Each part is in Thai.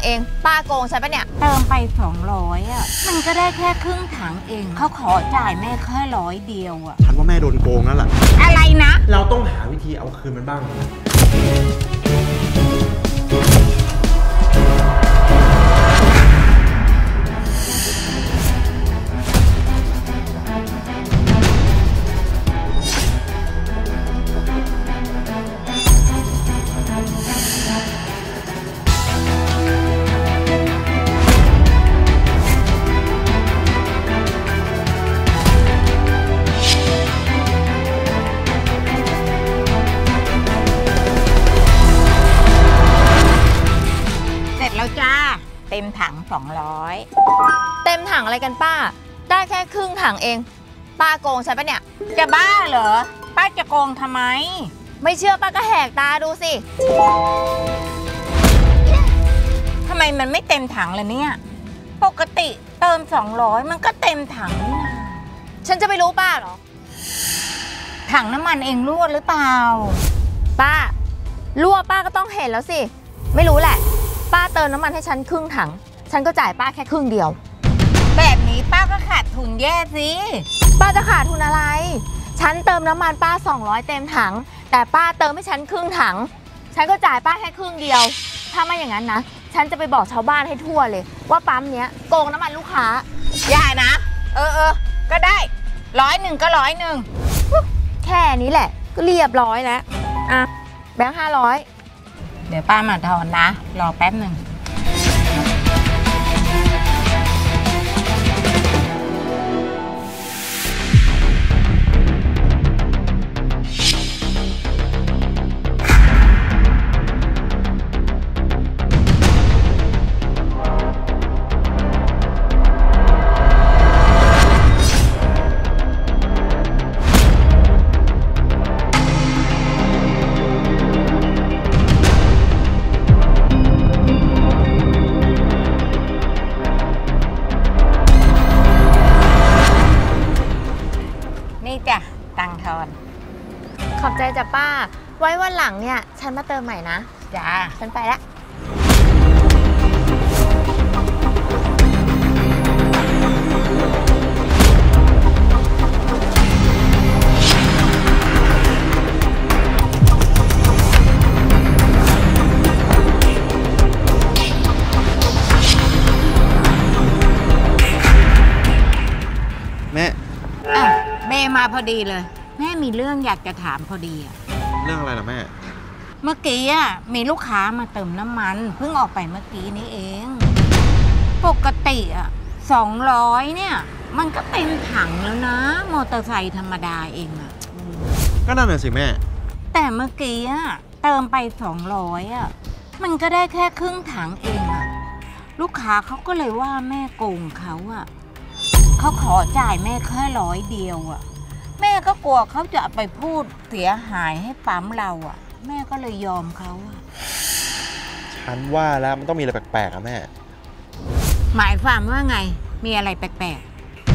เองป้าโกงใช่ปะเนี่ยเติมไป200อ่ะมันก็ได้แค่ครึ่งถังเองเขาขอจ่ายแม่แค่100เดียวอ่ะฉันว่าแม่โดนโกงนั่นแหละอะไรนะเราต้องหาวิธีเอาคืนมันบ้างจ้าเต็มถัง200 เต็มถังอะไรกันป้าได้แค่ครึ่งถังเองป้าโกงใช่ปะเนี่ยจะบ้าเหรอป้าจะโกงทำไมไม่เชื่อป้าก็แหกตาดูสิทำไมมันไม่เต็มถังเลยเนี่ยปกติเติม200มันก็เต็มถังนี่นะฉันจะไปรู้ป้าเหรอถังน้ำมันเองรั่วหรือเปล่าป้ารั่วป้าก็ต้องเห็นแล้วสิไม่รู้แหละป้าเติมน้ำมันให้ฉันครึ่งถังฉันก็จ่ายป้าแค่ครึ่งเดียวแบบนี้ป้าก็ขาดทุนแย่สิป้าจะขาดทุนอะไรฉันเติมน้ำมันป้า200เต็มถังแต่ป้าเติมให้ฉันครึ่งถังฉันก็จ่ายป้าแค่ครึ่งเดียวถ้าไม่อย่างนั้นนะฉันจะไปบอกชาวบ้านให้ทั่วเลยว่าปั๊มเนี้ยโกงน้ำมันลูกค้าอย่านะก็ได้100ก็100แค่นี้แหละก็เรียบร้อยแล้วอ่ะแบงค์500 เดี๋ยวป้ามาทอนนะรอแป๊บหนึ่งจ้ะตังทอนขอบใจจ้ะป้าไว้วันหลังเนี่ยฉันมาเติมใหม่นะจ้าฉันไปละแม่แม่มาพอดีเลยแม่มีเรื่องอยากจะถามพอดีอะเรื่องอะไรล่ะแม่เมื่อกี้อะมีลูกค้ามาเติมน้ำมันเพิ่งออกไปเมื่อกี้นี้เองปกติอะ200เนี่ยมันก็เต็มถังแล้วนะมอเตอร์ไซค์ธรรมดาเองอะก็นั่นน่ะสิแม่แต่เมื่อกี้อะเติมไป200อะมันก็ได้แค่ครึ่งถังเองอะลูกค้าเขาก็เลยว่าแม่โกงเขาอะเขาขอจ่ายแม่แค่100เดียวอ่ะแม่ก็กลัวเขาจะไปพูดเสียหายให้ปั๊มเราอ่ะแม่ก็เลยยอมเขาอ่ะฉันว่าแล้วมันต้องมีอะไรแปลกๆอะแม่หมายความว่าไงมีอะไรแปลก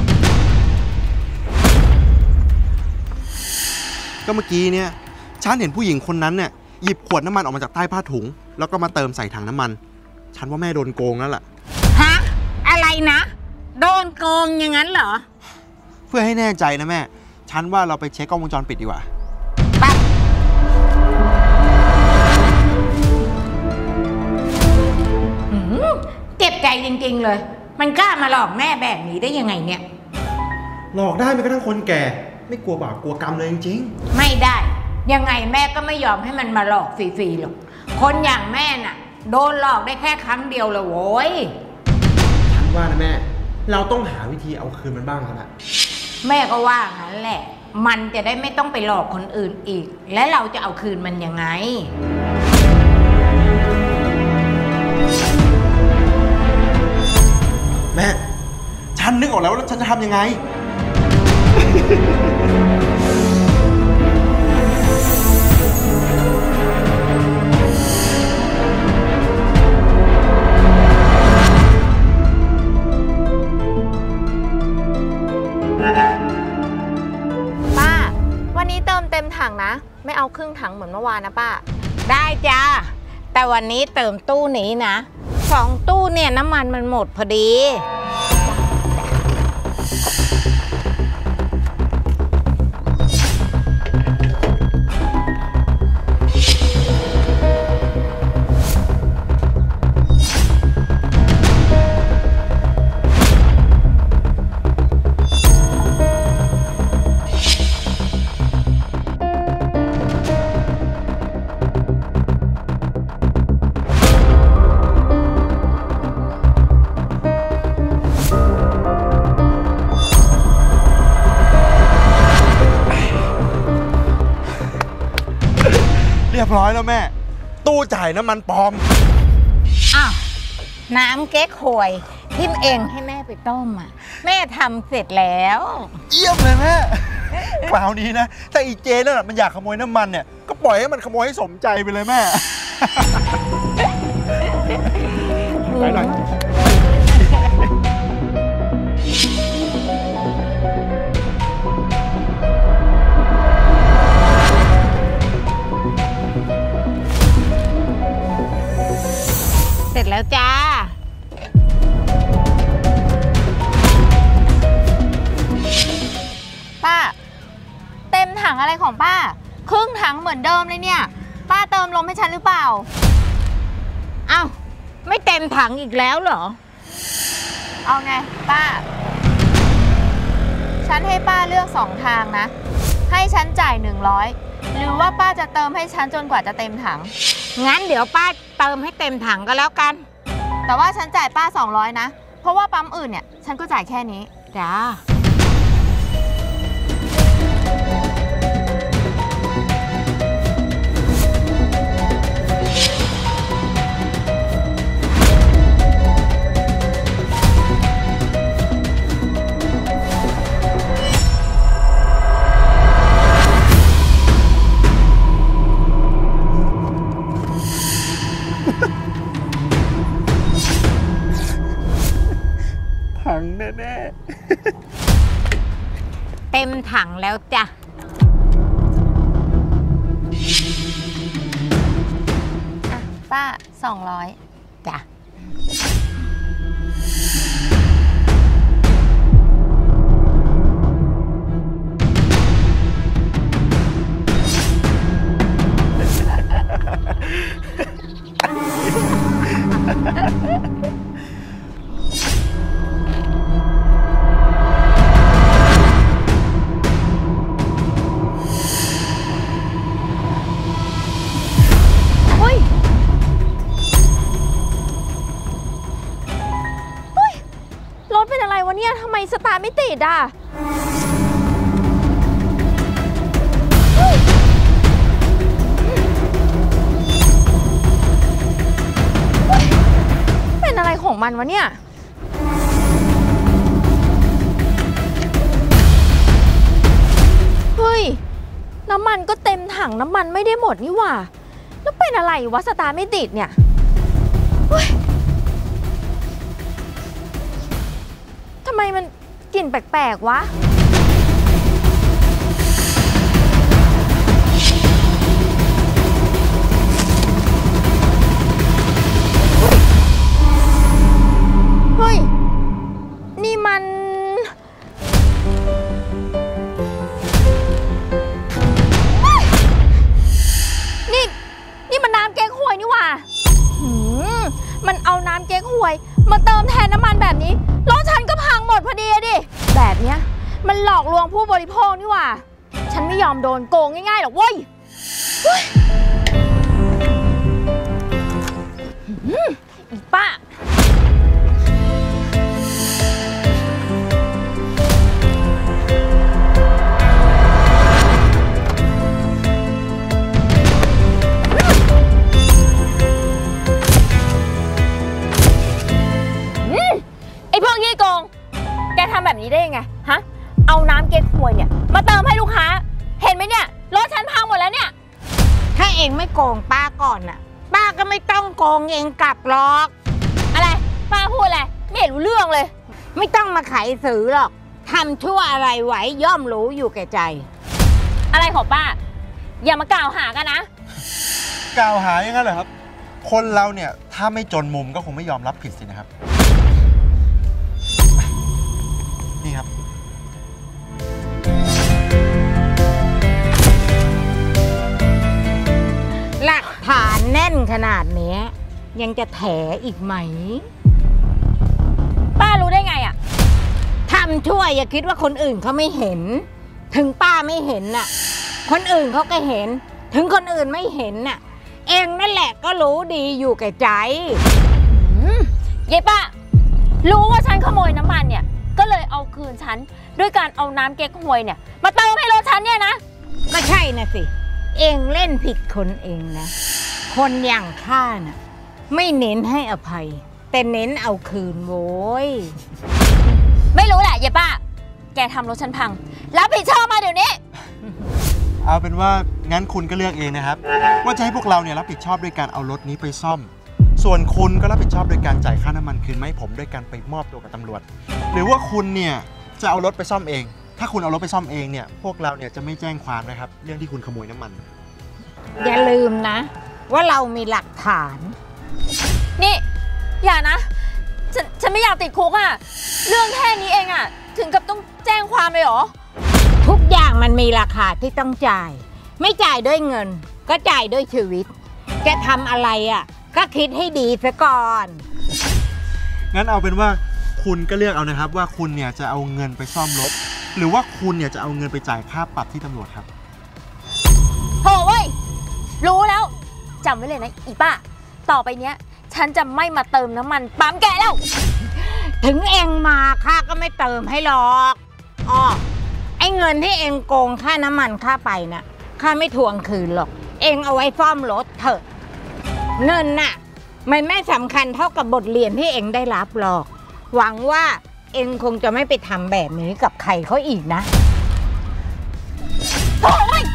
ๆก็เมื่อกี้เนี่ยฉันเห็นผู้หญิงคนนั้นเนี่ยหยิบขวดน้ำมันออกมาจากใต้ผ้าถุงแล้วก็มาเติมใส่ถังน้ำมันฉันว่าแม่โดนโกงนั่นแหละฮะอะไรนะโดนโกงอย่างนั้นเหรอเพื่อให้แน่ใจนะแม่ฉันว่าเราไปเช็คกล้องวงจรปิดดีกว่าไปเจ็บใจจริงๆเลยมันกล้ามาหลอกแม่แบบนี้ได้ยังไงเนี่ยหลอกได้ไม่กระทั่งคนแก่ไม่กลัวบาปกลัวกรรมเลยจริงๆไม่ได้ยังไงแม่ก็ไม่ยอมให้มันมาหลอกฟรีๆหรอกคนอย่างแม่น่ะโดนหลอกได้แค่ครั้งเดียวเลยโว้ยฉันว่านะแม่เราต้องหาวิธีเอาคืนมันบ้างครับแม่ก็ว่างั้นแหละมันจะได้ไม่ต้องไปหลอกคนอื่นอีกและเราจะเอาคืนมันยังไงแม่ฉันนึกออกแล้วว่าฉันจะทำยังไงป้าวันนี้เติมเต็มถังนะไม่เอาครึ่งถังเหมือนเมื่อวานนะป้าได้จ้าแต่วันนี้เติมตู้นี้นะ 2 ตู้เนี่ยน้ำมันมันหมดพอดีเรียบร้อยแล้วแม่ ตู้จ่ายน้ำมันปลอมอ้าวน้ำเก๊กฮวยที่เองให้แม่ไปต้มแม่ทำเสร็จแล้วเยี่ยมเลยแม่ คราวนี้นะ ถ้าอีเจนั่นน่ะมันอยากขโมยน้ำมันเนี่ย ก็ปล่อยให้มันขโมยให้สมใจไปเลยแม่ ไปหน่อยเสร็จแล้วจ้าป้าเต็มถังอะไรของป้าครึ่งถังเหมือนเดิมเลยเนี่ยป้าเติมลมให้ฉันหรือเปล่าเอ้าไม่เต็มถังอีกแล้วเหรอเอาไงป้า ฉันให้ป้าเลือก2 ทางนะให้ฉันจ่าย100หรือว่าป้าจะเติมให้ฉันจนกว่าจะเต็มถังงั้นเดี๋ยวป้าเติมให้เต็มถังก็แล้วกันแต่ว่าฉันจ่ายป้า200นะเพราะว่าปั๊มอื่นเนี่ยฉันก็จ่ายแค่นี้จ้าถังแน่เต็มถังแล้วจ้ะอ่ะป้า200 จ้ะรถเป็นอะไรวะเนี่ยทำไมสตาร์ทไม่ติดอ่ะเป็นอะไรของมันวะเนี่ยเฮ้ยน้ำมันก็เต็มถังน้ำมันไม่ได้หมดนี่หว่าแล้วเป็นอะไรวะสตาร์ทไม่ติดเนี่ยทำไมมันกลิ่นแปลกๆวะเฮ้ยนี่มันนี่มันน้ำเก๊กฮวยนี่หว่ามันเอาน้ำเก๊กฮวยมาเติมแทนน้ำมันแบบนี้รถฉันก็พังหมดพอดีดิแบบเนี้ยมันหลอกลวงผู้บริโภคนี่หว่าฉันไม่ยอมโดนโกงง่ายๆหรอกเว้ยอีป้าไอ้พวกยี่โกงแกทำแบบนี้ได้ยังไงฮะเอาน้ำเก๊กฮวยเนี่ยมาเติมให้ลูกค้าเห็นไหมเนี่ยรถฉันพังหมดแล้วเนี่ยถ้าเองไม่โกงป้าก่อนป้าก็ไม่ต้องโกงเองกลับหรอกอะไรป้าพูดอะไรไม่เห็นรู้เรื่องเลยไม่ต้องมาไขสื่อหรอกทำชั่วอะไรไว้ย่อมรู้อยู่แก่ใจอะไรของป้าอย่ามากล่าวหากันนะกล่าวหาอย่างนั้นเหรอครับคนเราเนี่ยถ้าไม่จนมุมก็คงไม่ยอมรับผิดสินะครับ นี่ครับหลักฐานแน่นขนาดเนี้ยยังจะแถอีกไหมป้ารู้ได้ไงอะทำชั่วอย่าคิดว่าคนอื่นเขาไม่เห็น ถึงป้าไม่เห็นน่ะ คนอื่นเขาก็เห็น ถึงคนอื่นไม่เห็นน่ะ เองนั่นแหละก็รู้ดีอยู่แก่ใจเย้ป้ารู้ว่าฉันขโมยน้ำมันเนี่ยก็เลยเอาคืนฉันด้วยการเอาน้ำเก๊กฮวยเนี่ยมาเติมให้รถฉันเนี่ยนะก็ใช่นะสิ เองเล่นผิดคนเองนะ คนอย่างข้าน่ะไม่เน้นให้อภัย แต่เน้นเอาคืนโว้ยไม่รู้แหละเย้ป้าแกทำรถฉันพังรับผิดชอบมาเดี๋ยวนี้เอาเป็นว่างั้นคุณก็เลือกเองนะครับ ว่าจะให้พวกเราเนี่ยรับผิดชอบด้วยการเอารถนี้ไปซ่อม ส่วนคุณก็รับผิดชอบโดยการจ่ายค่าน้ำมันคืนมาให้ผมด้วยการไปมอบตัวกับตำรวจ หรือว่าคุณเนี่ยจะเอารถไปซ่อมเอง ถ้าคุณเอารถไปซ่อมเองเนี่ยพวกเราเนี่ยจะไม่แจ้งความนะครับเรื่องที่คุณขโมยน้ำมันอย่าลืมนะ ว่าเรามีหลักฐานนี่อย่านะฉันไม่อยากติดคุกอะเรื่องแค่นี้เองอะถึงกับต้องแจ้งความเลยเหรอทุกอย่างมันมีราคาที่ต้องจ่าย ไม่จ่ายด้วยเงิน ก็จ่ายด้วยชีวิต จะทำอะไรอ่ะ ก็คิดให้ดีซะก่อนงั้นเอาเป็นว่าคุณก็เลือกเอานะครับว่าคุณเนี่ยจะเอาเงินไปซ่อมรถ หรือว่าคุณเนี่ยจะเอาเงินไปจ่ายค่าปรับที่ตำรวจครับโถ่เว้ยรู้แล้วจำไว้เลยนะอีป้าต่อไปเนี้ยฉันจะไม่มาเติมน้ำมันปั๊มแกแล้วถึงเองมาข้าก็ไม่เติมให้หรอกอ้อไอ้เงินที่เองโกงค่าน้ำมันค่าไปน่ะข้าไม่ทวงคืนหรอก เองเอาไว้ซ่อมรถเถอะ เงินน่ะมันไม่สำคัญเท่ากับบทเรียนที่เองได้รับหรอก หวังว่าเองคงจะไม่ไปทำแบบนี้กับใครเขาอีกนะโถ่เว้ย